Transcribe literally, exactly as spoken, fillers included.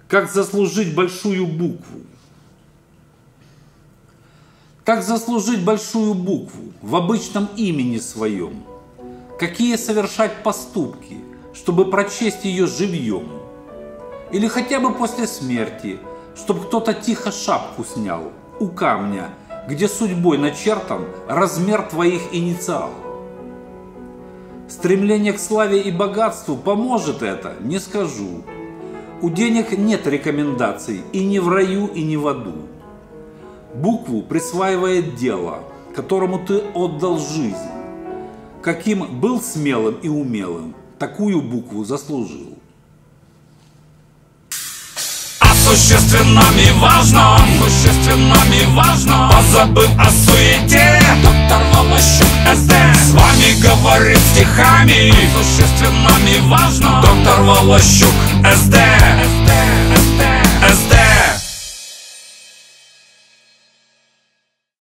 Как заслужить большую букву? Как заслужить большую букву в обычном имени своем? Какие совершать поступки, чтобы прочесть ее живьем? Или хотя бы после смерти, чтобы кто-то тихо шапку снял у камня, где судьбой начертан размер твоих инициалов? Стремление к славе и богатству поможет это, не скажу. У денег нет рекомендаций и ни в раю, и ни в аду. Букву присваивает дело, которому ты отдал жизнь. Каким был смелым и умелым, такую букву заслужил. О существенном и важном, существенном и важном, позабыв о суете, доктор Волощук эс дэ с вами говорит стихами. Существенном и важном, доктор Волощук эс дэ.